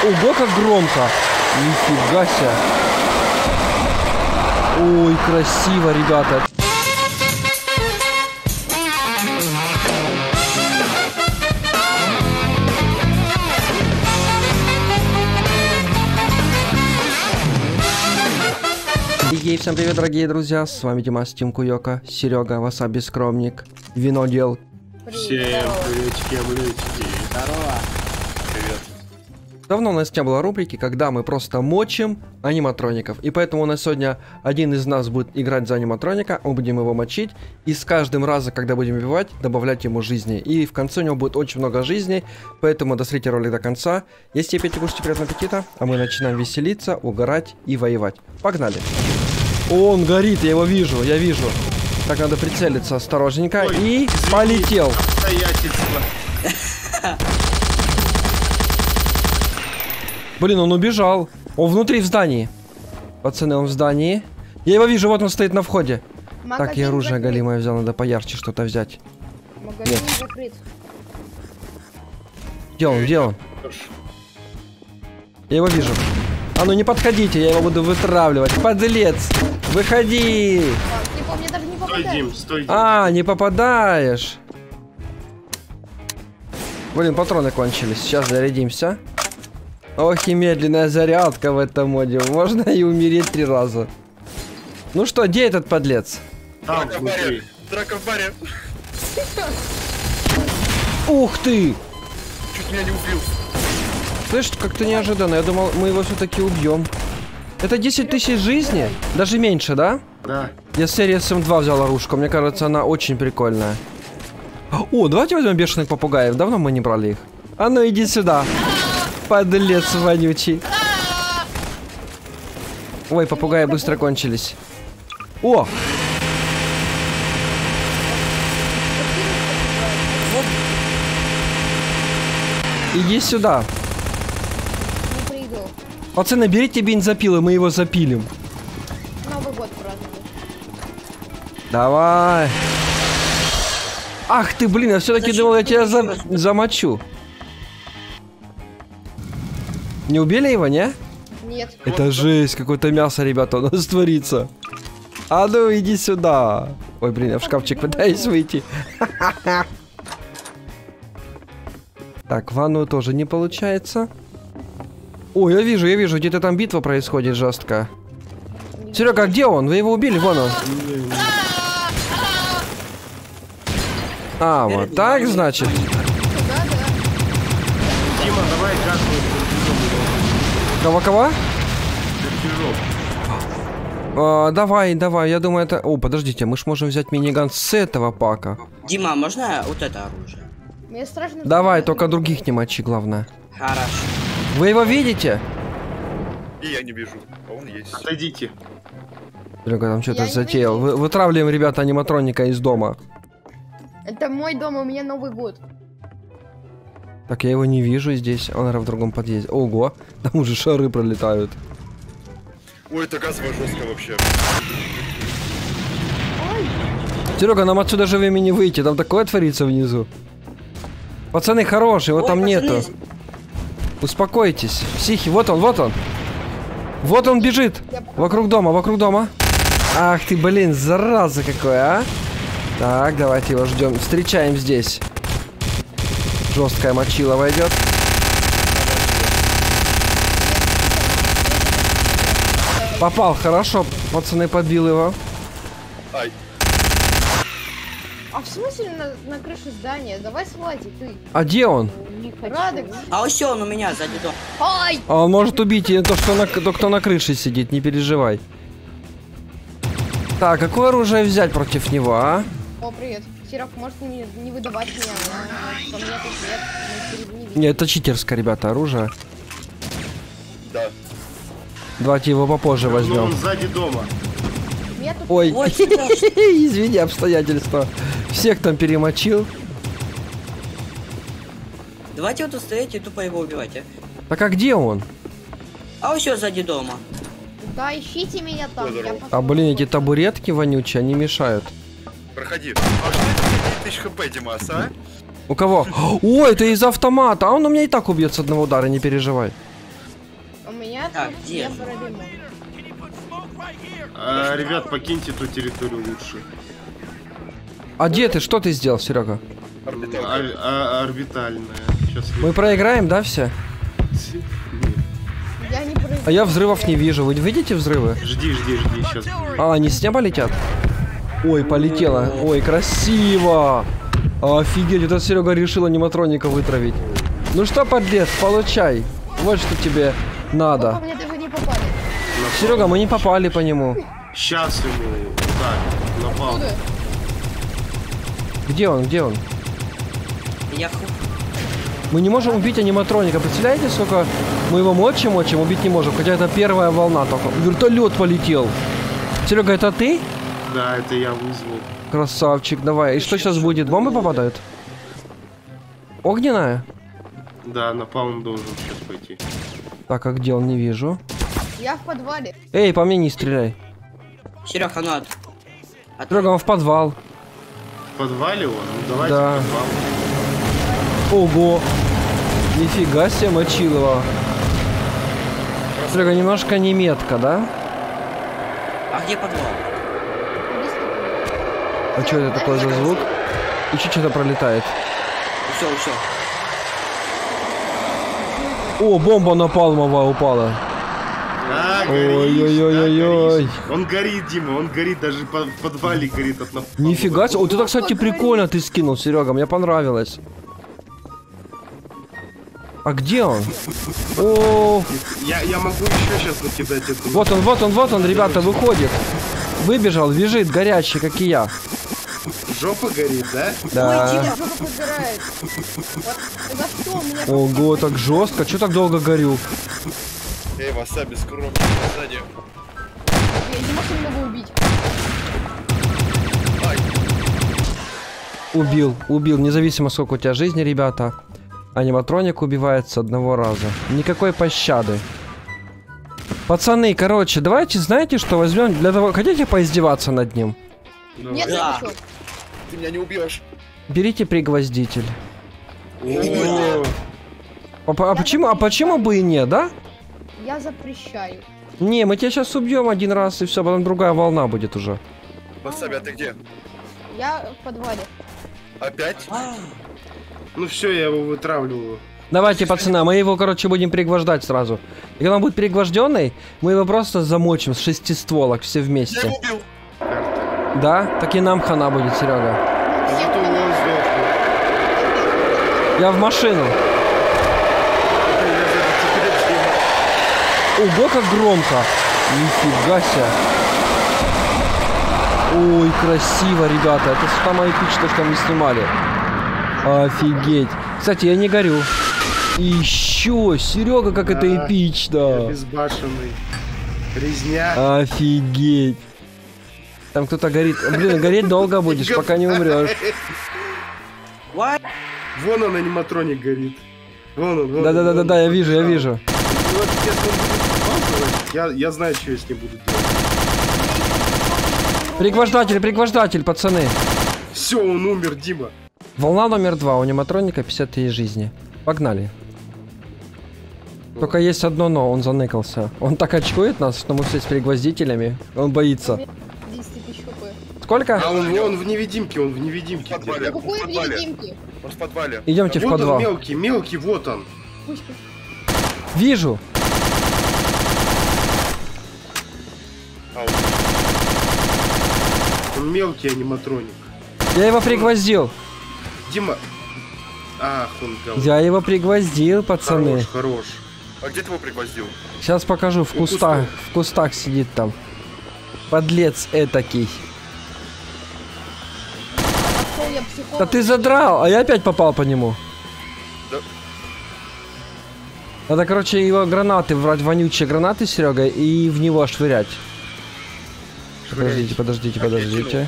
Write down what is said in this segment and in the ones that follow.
Ого, как громко. Нифига себе. Ой, красиво, ребята. И всем привет, дорогие друзья, с вами Димас, Тим Куёка, Серега, Васаби Скромник, Винодел. Всем приветики. Здорово. Привет. Давно у нас не было рубрики, когда мы просто мочим аниматроников. И поэтому у нас сегодня один из нас будет играть за аниматроника, мы будем его мочить. И с каждым разом, когда будем убивать, добавлять ему жизни. И в конце у него будет очень много жизней, поэтому досмотрите ролик до конца. Если пейте, кушайте, приятного аппетита, а мы начинаем веселиться, угорать и воевать. Погнали! Он горит, я его вижу, я вижу. Так, надо прицелиться осторожненько. Ой, и полетел. Блин, он убежал. Он внутри в здании. Пацаны, он в здании. Я его вижу, вот он стоит на входе. Магазин так, я оружие голимое взял, надо поярче что-то взять. Магазин закрыт. Где он, где он? Я его вижу. А ну не подходите, я его буду вытравливать. Подлец! Выходи! Мне даже не попадаешь. Стой, Дим, стой, Дим. А, не попадаешь. Блин, патроны кончились. Сейчас зарядимся. Ох и медленная зарядка в этом моде. Можно и умереть 3 раза. Ну что, где этот подлец? Драка в баре. Драка в баре. Ух ты! Чуть меня не убил. Слышь, как-то неожиданно. Я думал, мы его все-таки убьем. Это 10 тысяч жизни? Даже меньше, да? Да. Я с серии SM2 взял оружку. Мне кажется, она очень прикольная. О, давайте возьмем бешеных попугаев. Давно мы не брали их. А ну иди сюда. Подлец вонючий. Ой, попугаи быстро кончились. О! Иди сюда. Пацаны, берите бензопилы, мы его запилим. Новый год празднуем. Давай. Ах ты, блин, я все-таки думал, я тебя замочу. Не убили его, не? Нет. Это жесть, какое-то мясо, ребята, у нас творится. А ну, иди сюда. Ой, блин, я в шкафчик пытаюсь выйти. Так, ванну тоже не получается. Ой, я вижу, где-то там битва происходит жестко. Серега, а где он? Вы его убили? Вон он. А, вот так, значит. Дима, давай Кого? Давай, я думаю, это... О, подождите, мы ж можем взять миниган с этого пака. Дима, можно вот это оружие? Мне страшно. Давай, только других не мочи, главное. Хорошо. Вы его видите? И я не вижу, а он есть. Отойдите. Серега там что-то затеял. Вытравливаем, ребята, аниматроника из дома. Это мой дом, у меня Новый год. Так, я его не вижу здесь. Он, наверное, в другом подъезде. Ого, там уже шары пролетают. Ой, это газово жестко вообще. Серега, нам отсюда живыми не выйти. Там такое творится внизу. Пацаны, хорошие, его там нету. Успокойтесь. Психи, вот он. Вот он бежит. Вокруг дома. Ах ты, блин, зараза какой, а. Так, давайте его ждем. Встречаем здесь. Жесткая мочила войдет. Попал, хорошо. Пацаны, подбил его. Ай. А в смысле на крыше здания? Давай слази, ты. А где он? Радекс. А все, он у меня сзади дома. Ай! А он может убить и то, кто на крыше сидит, не переживай. Так, какое оружие взять против него, а? О, привет. Серег, может не выдавать меня, но меня тут нет. Нет, это читерское, ребята, оружие. Да. Давайте его попозже возьмем. Он сзади дома. Ой, извини, обстоятельства. Всех там перемочил. Давайте вот стоять и тупо его убивать, а? Так а где он? А все сзади дома. Да, ищите меня там. А блин, эти табуретки вонючие, они мешают. Проходи. А что это 5000 хп, Димас, а? У кого? Ой, это из автомата. А он у меня и так убьет с одного удара, не переживай. меня Так, тут где? не проблема. Ребят, покиньте ту территорию лучше. А где ты? Что ты сделал, Серега? Орбитальная. Сейчас Мы проиграем, да, все? Я не прыгаю. А я взрывов не вижу. Вы видите взрывы? Жди, сейчас. А, они с неба летят? Ой, полетело. Ой, красиво. Офигеть, это Серега решил аниматроника вытравить. Ну что, подлец, получай. Вот что тебе По надо. мне даже не попали. Серега, мы не попали по нему. Сейчас ему. Так, напал. Откуда? Где он, где он? Я ху... Мы не можем убить аниматроника. Представляете, сколько мы его мочим, убить не можем. Хотя это первая волна только. Вертолет полетел. Серега, это ты? Да, это я вызвал. Красавчик, давай. И что сейчас будет? Бомбы попадают? Огненная? Да, напал он должен сейчас пойти. Так, а где он? Не вижу. Я в подвале. Эй, по мне не стреляй. Серега, ну от... Серега, он в подвал. В подвале он? Ну давайте Да. в подвал. Ого. Нифига себе мочил его. Серега, немножко не метко, да? А где подвал? А что это такое за звук? И что-то пролетает. Все. О, бомба напалмовая упала. Ой-ой-ой-ой-ой. Он горит, Дима, он горит, даже в подвале горит от напала. Нифига себе. Вот это, кстати, прикольно ты скинул, Серега, мне понравилось. А где он? О, Я могу еще сейчас накидать эту. вот он, ребята, выходит. Выбежал, бежит, горячий, как и я. Жопа горит, да? Да. Дима, жопа подгорает. Вот, за что у меня... Ого, так жестко. Че так долго горю? Эй, васаби, скоро сзади. Я не могу немного убить. Убил. Независимо, сколько у тебя жизни, ребята. Аниматроник убивает с одного раза. Никакой пощады. Пацаны, короче, давайте, знаете, что возьмем для того... Хотите поиздеваться над ним? Нет, Да. я хочу. Ты меня не убьешь. Берите пригвоздитель. О, А почему бы и не, да? Я запрещаю. Не, мы тебя сейчас убьем один раз и все, потом другая волна будет уже. Васаби, а ты где? Я в подвале. Опять? Ну все, я его вытравливаю. Давайте, пацаны, мы его, короче, будем пригвождать сразу. И когда он будет пригвожденный, мы его просто замочим с 6 стволок все Я вместе. его убил. Да? Так и нам хана будет, Серега. Зато он сдохнет. Я в машину. Ого, как громко. Нифига себе. Ой, красиво, ребята. Это самое эпичное, что мы снимали. Офигеть. Кстати, я не горю. И еще, Серега, как это Я эпично. безбашенный. Резня. Офигеть. Там кто-то горит. Блин, гореть долго будешь, пока не умрешь. What? Вон он, аниматроник горит. Вон он. Да, я вижу. Вот если он будет помалкивать, я знаю, что я с ним буду делать. Пригвождатель, пацаны. Все, он умер, Дима. Волна номер 2. У аниматроника 53 жизни. Погнали. Только есть одно но, он заныкался. Он так очкует нас, что мы все с пригвоздителями. Он боится. 10 тысяч хп. Сколько? А он в невидимке, В подвале. Ну какой В подвале. невидимки? Он в подвале. Идемте в Вот он подвал. мелкий, вот он. Пусть. Вижу. Он мелкий аниматроник. Я его пригвоздил. Дима. Ах, он говно. Я его пригвоздил, пацаны. Хорош. А где ты его пригвоздил? Сейчас покажу. В кустах. В кустах сидит там. Подлец этакий. Пошел я психолог. Да ты задрал, а я опять попал по нему. Да. Надо, короче, его гранаты, брать вонючие гранаты, Серега, и в него швырять. Подождите.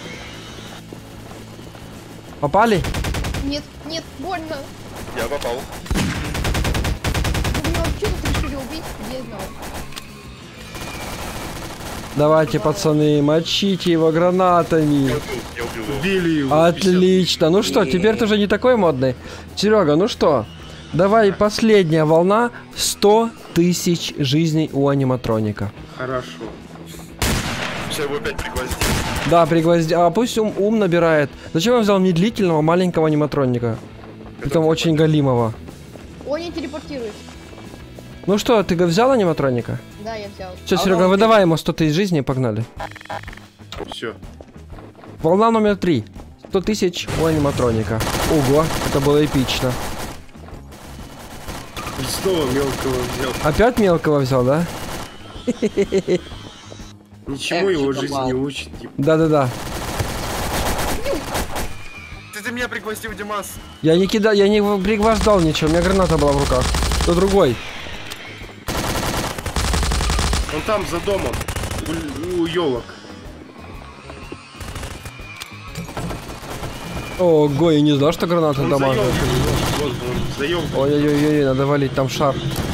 Попали? Нет, больно. Я попал. Вы меня вообще тут решили убить? Я знал. Давайте, пацаны, мочите его гранатами. Я убил его. Убили его. Отлично. Ну что, теперь ты уже не такой модный. Серега, ну что? Давай, последняя волна. 100 тысяч жизней у аниматроника. Хорошо. Сейчас его опять пригвоздим. Да, пригвозди. А пусть ум набирает. Зачем я взял медлительного маленького аниматроника? Притом очень галимого. Он не телепортируется. Ну что, ты взял аниматроника? Да, я взял. Все, Серега, выдавай ему 100 тысяч жизней и погнали. Все. Волна номер 3. 100 тысяч у аниматроника. Ого, это было эпично. Снова мелкого взял. Опять мелкого взял, да? Ничего его жизнь не учит. Типа. Да-да-да. Ты меня пригвоздил, Димас. Я не кидал, я не пригвождал ничего, у меня граната была в руках. Кто другой? Он там за домом. У елок. Ого, я не знал, что граната Он за дамажит. елкой. Вот, он за елкой. Ой-ой-ой, надо валить, там шар.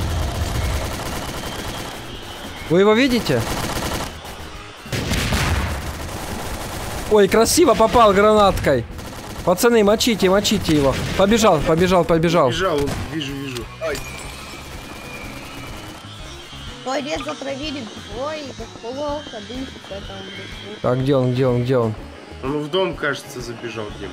Вы его видите? Ой, красиво попал гранаткой. Пацаны, мочите его. Побежал. Бежал, он, вижу. Туалет затравили. Ой, как плохо. Дышится там. Так, где он? Он в дом, кажется, забежал, Дим.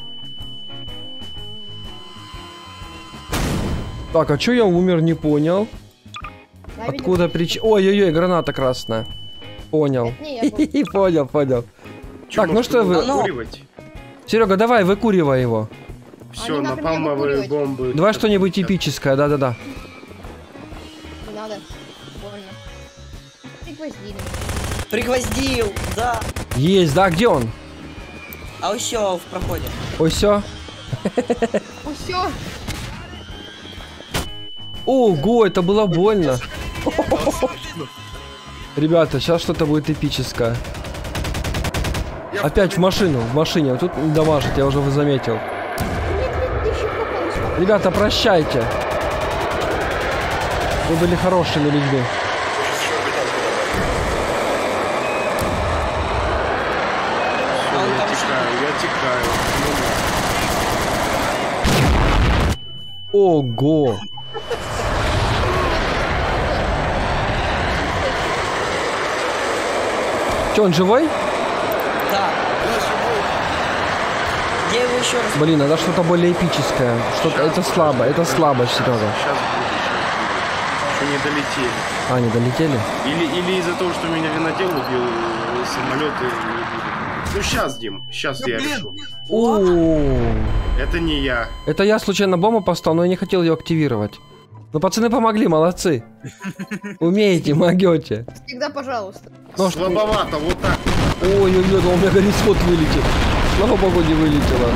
Так, а чё я умер, не понял? Откуда причина? Ой-ой-ой, граната красная. Понял. Понял. Чё, Так, ну может, что вы- выкуривать? Серега, давай, выкуривай его. Все, не надо меня напалмовые выкуривать. бомбы. Давай что-нибудь эпическое, да-да-да. Не надо. Больно. Пригвоздили. Пригвоздил, да. Есть, да, где он? А еще в проходе. Ой, все. Ну все. Ого, это было больно. Ребята, сейчас что-то будет эпическое. Опять в машине. Вот тут не дамажит, я уже заметил. Ребята, прощайте. Вы были хорошими людьми. Всё, я текаю. Ого. Че, он живой? Да. Где его еще раз? Блин, надо что-то более эпическое. Что-то это слабо, Серега. Сейчас будет. Еще не долетели. А, не долетели? Или из-за того, что меня винодел убил, самолеты не будут. Ну сейчас, Дим, сейчас я решу. О, Это не я. это я случайно бомбу поставил, но я не хотел ее активировать. Ну, пацаны помогли, молодцы. Умеете, могете. Всегда пожалуйста. Ну, что- Слабовато, вот так. Ой-ой-ой, у меня горизонт вылетел. Слава богу, не вылетело.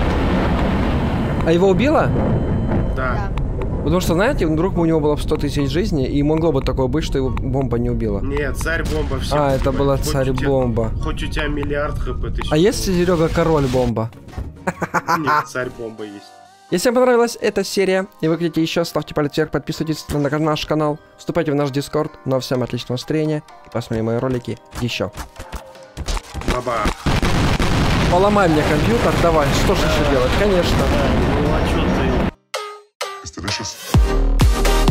А его убило? Да. Потому что, знаете, вдруг бы у него было бы 100 тысяч жизней, и могло бы такое быть, что его бомба не убила. Нет, царь-бомба всех А, это убивает. была Хоть у тебя- царь-бомба. Хоть у тебя миллиард хп, ты А есть, Серега, король-бомба? Нет, царь-бомба есть. Если вам понравилась эта серия, и вы хотите еще, ставьте палец вверх, подписывайтесь на наш канал, вступайте в наш Дискорд. Ну а всем отличного настроения, и посмотрим мои ролики еще. Баба. Поломай мне компьютер, давай, что же еще делать? Конечно. Ну а чё ты? It's delicious.